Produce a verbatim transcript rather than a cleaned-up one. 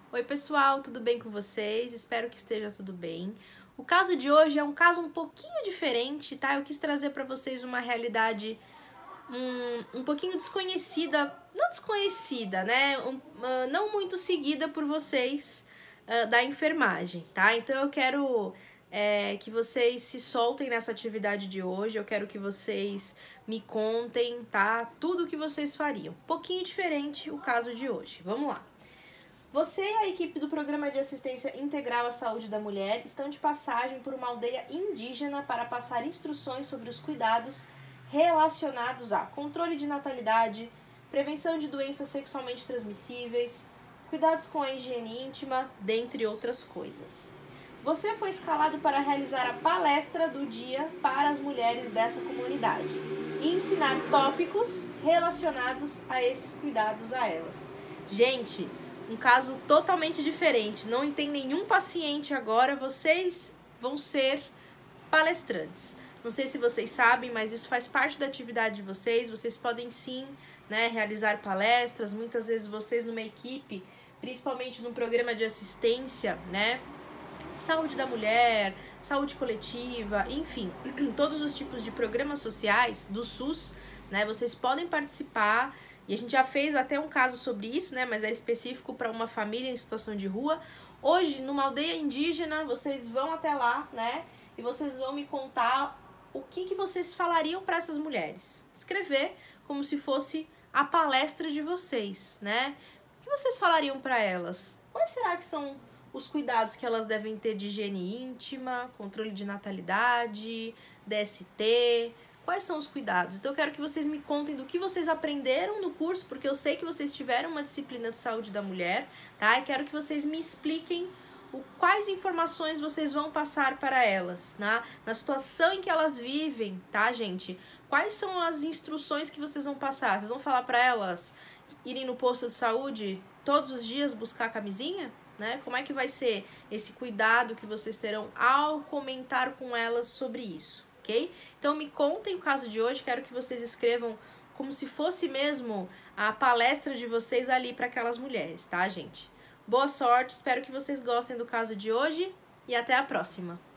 Oi pessoal, tudo bem com vocês? Espero que esteja tudo bem. O caso de hoje é um caso um pouquinho diferente, tá? Eu quis trazer para vocês uma realidade um, um pouquinho desconhecida, não desconhecida, né? Um, uh, não muito seguida por vocês uh, da enfermagem, tá? Então eu quero é, que vocês se soltem nessa atividade de hoje, eu quero que vocês me contem, tá? Tudo o que vocês fariam. Um pouquinho diferente o caso de hoje. Vamos lá. Você e a equipe do Programa de Assistência Integral à Saúde da Mulher estão de passagem por uma aldeia indígena para passar instruções sobre os cuidados relacionados a controle de natalidade, prevenção de doenças sexualmente transmissíveis, cuidados com a higiene íntima, dentre outras coisas. Você foi escalado para realizar a palestra do dia para as mulheres dessa comunidade e ensinar tópicos relacionados a esses cuidados a elas. Gente, um caso totalmente diferente, não tem nenhum paciente agora, vocês vão ser palestrantes. Não sei se vocês sabem, mas isso faz parte da atividade de vocês, vocês podem sim, né, realizar palestras, muitas vezes vocês numa equipe, principalmente num programa de assistência, né, saúde da mulher, saúde coletiva, enfim, todos os tipos de programas sociais do SUS, né, vocês podem participar. E a gente já fez até um caso sobre isso, né? Mas é específico para uma família em situação de rua. Hoje, numa aldeia indígena, vocês vão até lá, né? E vocês vão me contar o que, que vocês falariam para essas mulheres. Escrever como se fosse a palestra de vocês, né? O que vocês falariam para elas? Quais será que são os cuidados que elas devem ter de higiene íntima, controle de natalidade, D S T... Quais são os cuidados? Então eu quero que vocês me contem do que vocês aprenderam no curso, porque eu sei que vocês tiveram uma disciplina de saúde da mulher, tá? E quero que vocês me expliquem o, quais informações vocês vão passar para elas, né? Na situação em que elas vivem, tá, gente? Quais são as instruções que vocês vão passar? Vocês vão falar para elas irem no posto de saúde todos os dias buscar a camisinha? Né? Como é que vai ser esse cuidado que vocês terão ao comentar com elas sobre isso? Okay? Então me contem o caso de hoje, quero que vocês escrevam como se fosse mesmo a palestra de vocês ali para aquelas mulheres, tá, gente? Boa sorte, espero que vocês gostem do caso de hoje e até a próxima!